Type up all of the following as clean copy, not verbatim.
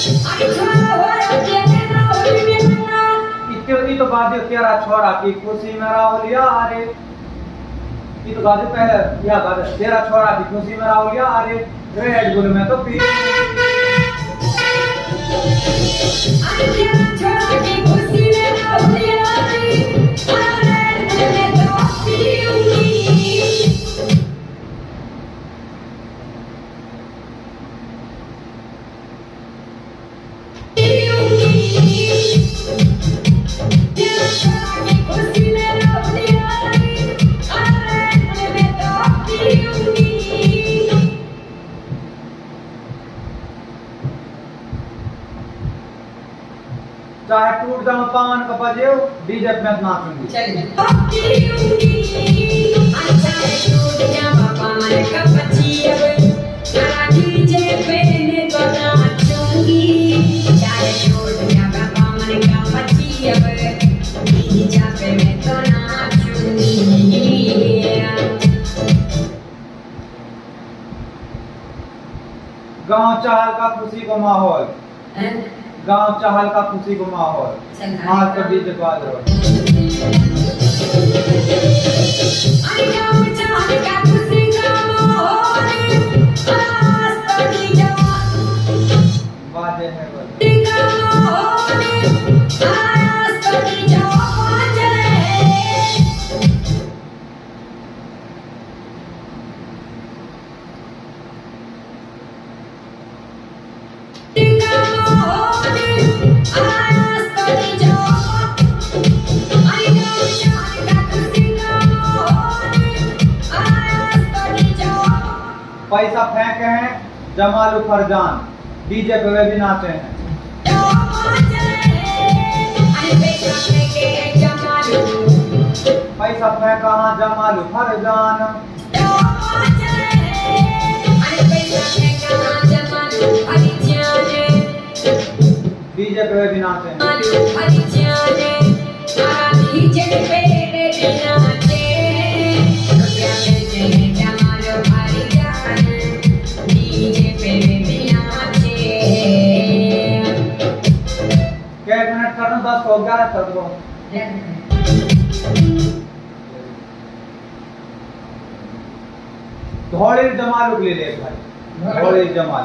इतनी तो बात तेरा छोरा की खुशी में राहुलिया अरे ये तो बात पहले या बात तेरा छोरा की खुशी में राहुलिया अरे रेड बुल में तो पी चाहे टूट जाऊं पान का बजे डीजे पे नाचूंगी चलिए चाहे टूट जाऊं पान का बजे डीजे पे तो नाचूंगी चाहे टूट जाऊं पान का बजे डीजे पे मैं तो नाचूंगी। गांव चहल का खुशी का माहौल गांव चहल का खुशी को माहौल आज तो डीजे बाज रहा गांव चहल का खुशी का माहौल आज तो डीजे बाजे है आज तो डीजे बाजे पैसा फेंके हैं जमालू फरजान डीजे पे वे भी नाचे हैं पैसा फेंका हाँ जमालू फरजान डीजे पे वे भी नाचे हैं करना 10 हो 11 कर दो धौड़े जमाल ले ले भाई धौड़े जमाल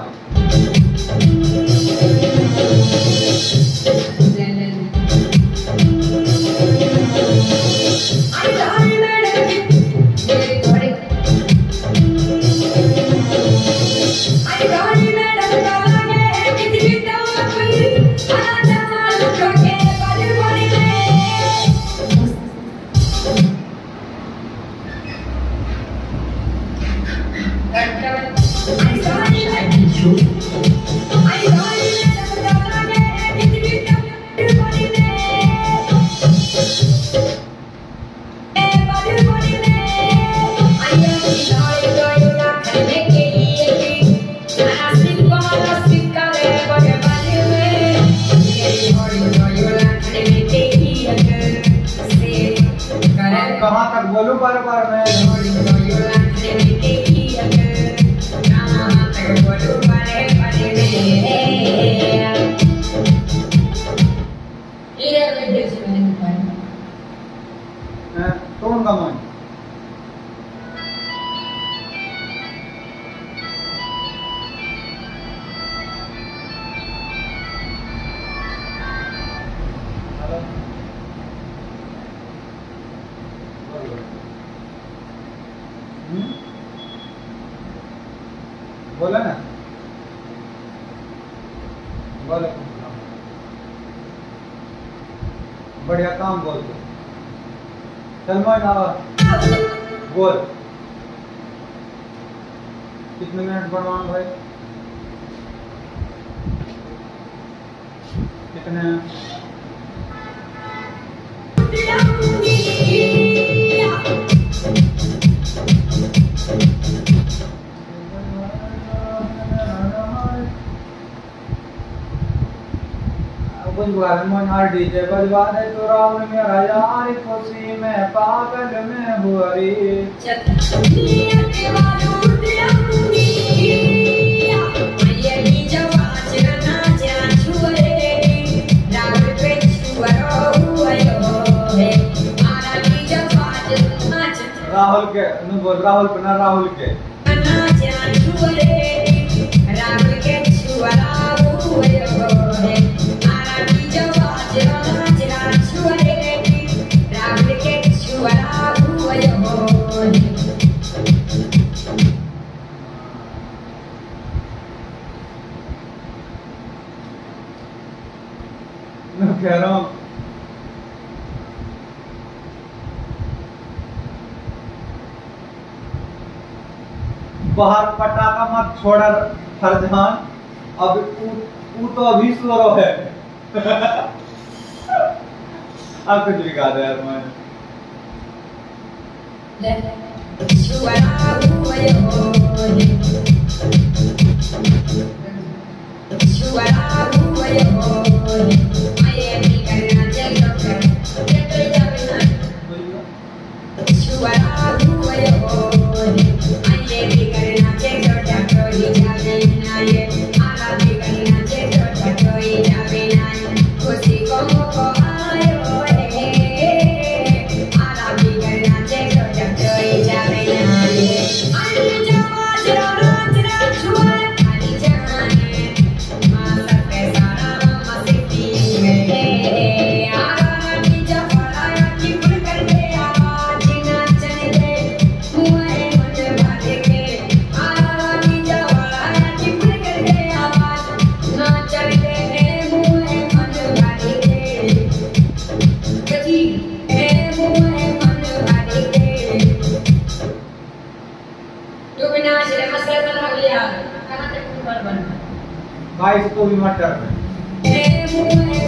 कहाँ तक बोलूं बार-बार मैं कौन का मन बोला ना बोले बढ़िया काम बोल दो सलमान बोल कितने मिनट बनवाऊं भाई कितने डीजे बजवा दे तो राम मेरा यार खुशी में पागल में हुआ रे नु बोल राहुल बना राहुल के मैं कह रहा हूँ बाहर पटाखा मत छोड़ा फरजान, अब ऊ तो अभी सोरो है। अब कुछ भी गा दे यार मैं। भाई इसको भी मत डर।